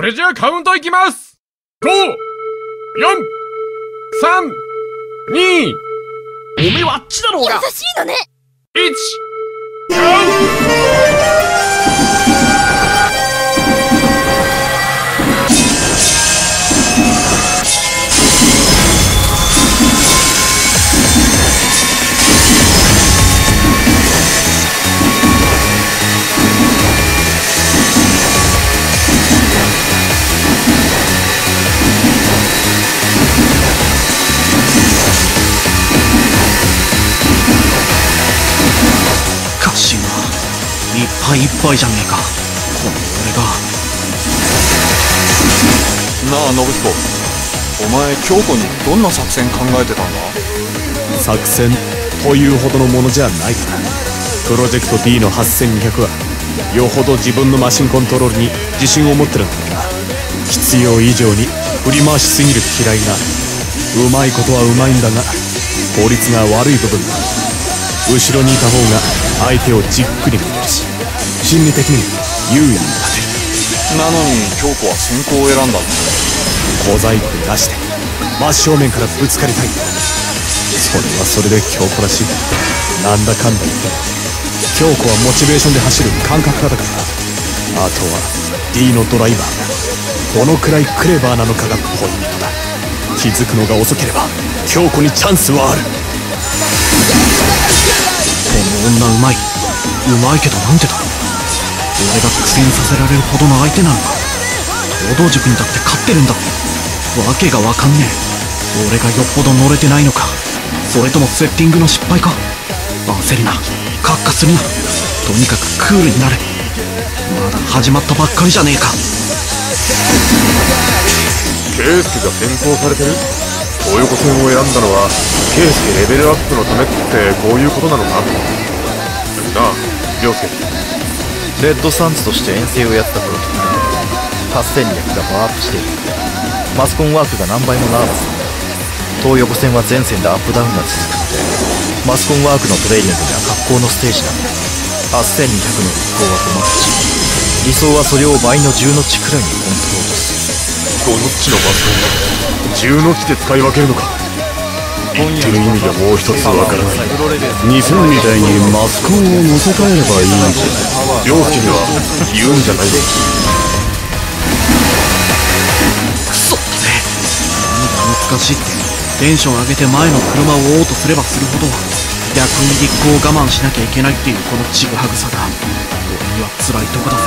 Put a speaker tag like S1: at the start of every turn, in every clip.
S1: れじゃあカウントいきます。5、4、3、2、
S2: おめえはあっちだろうが。
S3: 優しいのね。
S1: 1、カウント。
S2: いっぱいいっぱいじゃねえか、この俺が。
S4: なあ信彦、お前京子にどんな作戦考えてたんだ？
S5: 作戦というほどのものじゃないかな。プロジェクト D の8200はよほど自分のマシンコントロールに自信を持ってるんだが、必要以上に振り回しすぎる嫌いがうまいことはうまいんだが、効率が悪い部分だ。後ろにいた方が相手をじっくり見てるし、心理的に優位に立てる。
S4: なのに京子は先行を選んだんだ。
S5: 小細工なしで真正面からぶつかりたい。それはそれで京子らしい。なんだかんだ言って京子はモチベーションで走る感覚家だから。あとは D のドライバーがどのくらいクレバーなのかがポイントだ。気づくのが遅ければ京子にチャンスはある。
S2: この女うまいけどなんでだろう。俺が苦戦させられるほどの相手なのか。東道塾にだって勝ってるんだ。わけがわかんねえ。俺がよっぽど乗れてないのか、それともセッティングの失敗か。焦るな、カッカするな、とにかくクールになれ。まだ始まったばっかりじゃねえか。
S1: ケイスケが先行されてる。東横線を選んだのはケイスケレベルアップのためってこういうことなのかなあ、涼介。
S6: レッドサンズとして遠征をやった頃と8200がパワーアップしている。マスコンワークが何倍もナーバス。東横線は全線でアップダウンが続くので、マスコンワークのトレーニングには格好のステージなんだ。8200の立候は5ノッチ、理想はそれを倍の10ノッチくらいにコントロールする。
S1: 5ノッチのマスコンが10ノッチで使い分けるのか。言ってる意味がもう一つわからない。
S5: 2000みたいにマスコンを乗せ替えればいいんじゃ。
S1: 涼介には言うんじゃないぞ。
S2: クソだぜ。何が難しいって、テンション上げて前の車を追おうとすればするほど逆に実行を我慢しなきゃいけないっていうこのちぐはぐさが俺には辛いとこだぜ。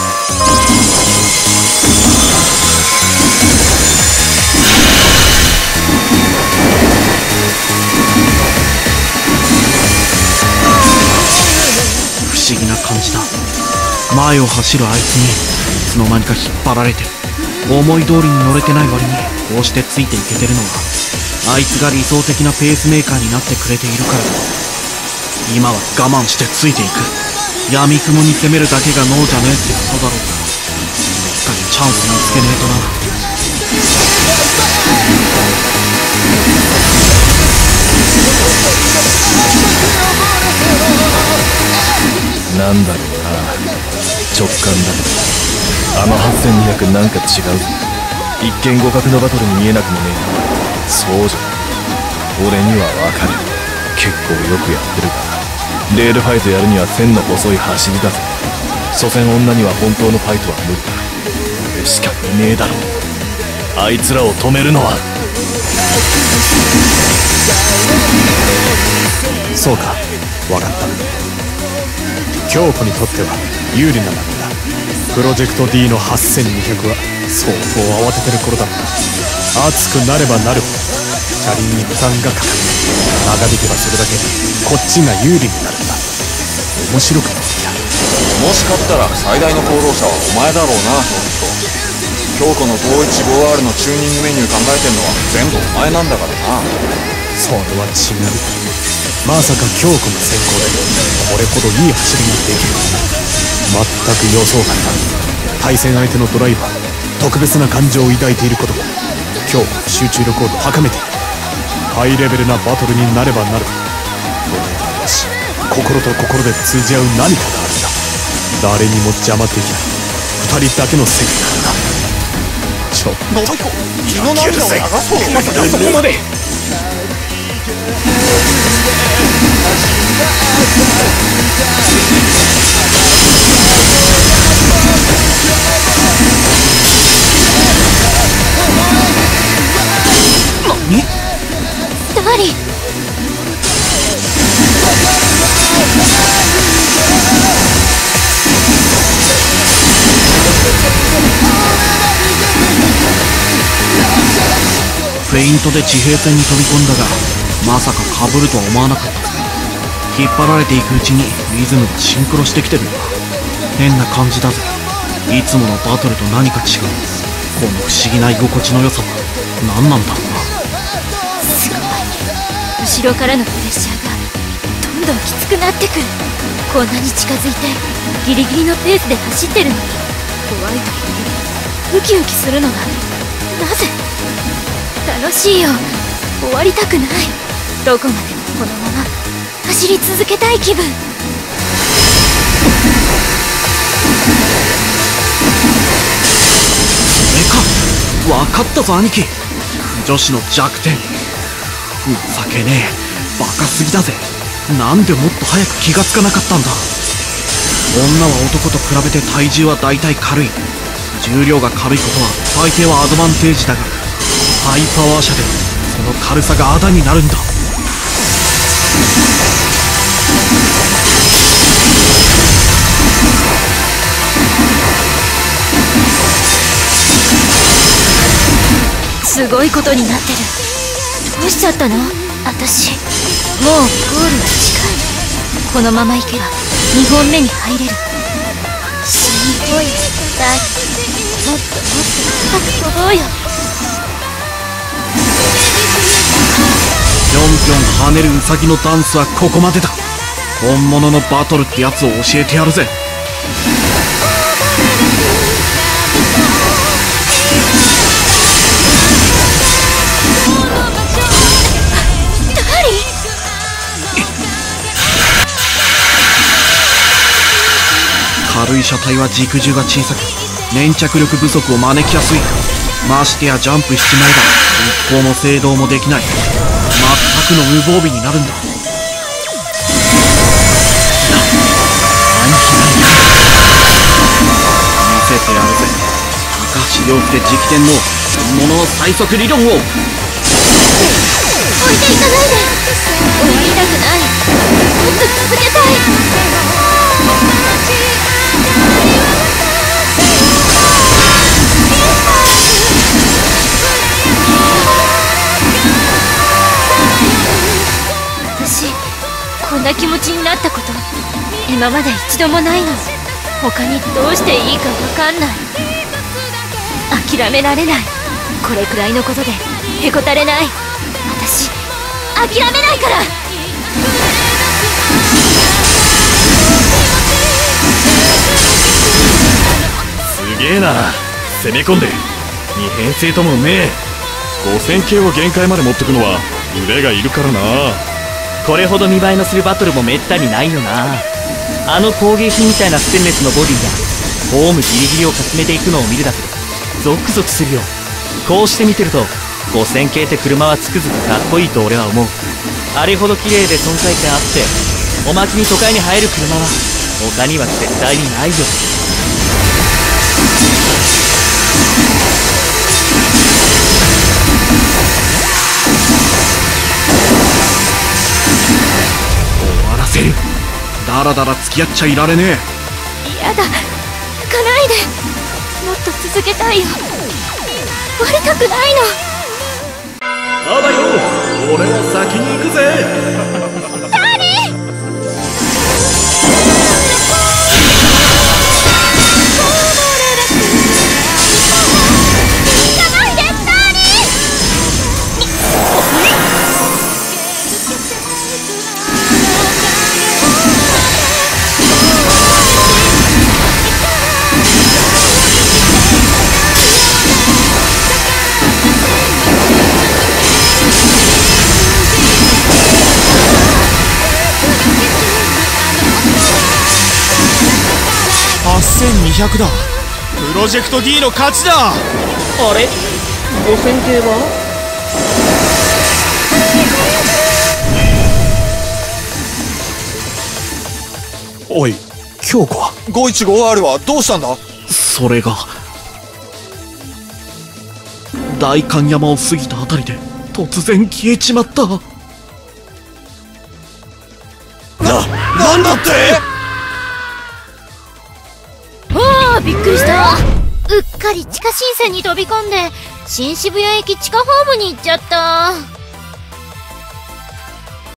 S2: 不思議な感じだ。前を走るあいつにいつの間にか引っ張られてる。思い通りに乗れてない割にこうしてついていけてるのはあいつが理想的なペースメーカーになってくれているからだ。今は我慢してついていく。闇雲に攻めるだけが脳じゃねえってことだろうが、しっかりチャンス見つけねえと
S6: なんだろうな、直感だけどあの8200なんか違う。一見互角のバトルに見えなくもねえが、そうじゃない。俺にはわかる。結構よくやってるが、レールファイトやるには線の細い走りだぜ。所詮女には本当のファイトは無理だ。俺しかいねえだろ。あいつらを止めるのは。
S5: そうか、分かった。京子にとっては有利な場面だ。プロジェクト D の8200は相当慌ててる頃だった。熱くなればなるほど車輪に負担がかかる。長引けばそれだけこっちが有利になるんだ。面白くなってきた。
S4: もし勝ったら最大の功労者はお前だろうな、京子の 51-5R のチューニングメニュー考えてんのは全部お前なんだからな。
S5: それは違う。まさか京子の先行でこれほどいい走りができる。全く予想外だ。対戦相手のドライバー特別な感情を抱いていることも京子の集中力を高めている。ハイレベルなバトルになればなるほど俺はよし、心と心で通じ合う何かがあるんだ。誰にも邪魔できない2人だけの世界からな。
S4: 信子、血の涙を流そう。
S5: まさかそこまで。
S2: 何？
S3: スターリン。
S2: フェイントで地平線に飛び込んだが、まさか被るとは思わなかった。引っ張られていくうちにリズムがシンクロしてきてるんだ。変な感じだぜ。いつものバトルと何か違う。この不思議な居心地の良さは何なんだろうな。
S3: すごい。後ろからのプレッシャーがどんどんきつくなってくる。こんなに近づいてギリギリのペースで走ってるのに、怖いというよりウキウキするのがなぜ？楽しいよ。終わりたくない。どこまでもこのまま走り続けたい気分。
S2: それか。分かったぞ兄貴。女子の弱点。情けねえ。バカすぎだぜ。なんでもっと早く気がつかなかったんだ。女は男と比べて体重は大体軽い。重量が軽いことは大抵はアドバンテージだが、ハイパワー車でその軽さがあだになるんだ。
S3: すごいことになってる。どうしちゃったの？私もうゴールは近い。このまま行けば2本目に入れる。すごいだい。もっともっと高く飛ぼうよ。
S2: ぴょんぴょん跳ねるウサギのダンスはここまでだ。本物のバトルってやつを教えてやるぜ。軽い車体は軸重が小さく、粘着力不足を招きやすい。ましてやジャンプしちまえば一向の制動もできない。全くの無防備になるんだ。見せてやるぜ。高橋陽介直伝の本物の最速理論を。
S3: 置いていかないで。終わりたくない。もっと続けたい。私こんな気持ちになったこと今まで一度もないの。他にどうしていいか分かんない。諦められない。これくらいのことでへこたれない。私諦めないから。
S5: すげえな。攻め込んで二編成ともうめえ。
S4: 5000系を限界まで持ってくのは腕がいるからな。
S7: これほど見栄えのするバトルもめったにないよな。あの工芸品みたいなステンレスのボディがホームギリギリをかすめていくのを見るだけでゾクゾクするよ。こうして見てると5000系って車はつくづくかっこいいと俺は思う。あれほど綺麗で存在感あっておまけに都会に入る車は他には絶対にないよ。
S2: 終わらせる。だらだら付き合っちゃいられねえ。
S3: 嫌だ。行かないで。もっと続けたいよ。終わりたくないの。
S5: ただよ、俺は先に行くぜ。
S3: ダーリン。行かないでダーリン。
S5: 8200だ。プロジェクト D の勝ちだ。
S7: あれ5000系は
S5: おい、京子は
S4: 515R はどうしたんだ？
S2: それが代官山を過ぎたあたりで突然消えちまった。
S4: なんだって？
S3: ああ、びっくりした。うっかり地下新線に飛び込んで新渋谷駅地下ホームに行っちゃった。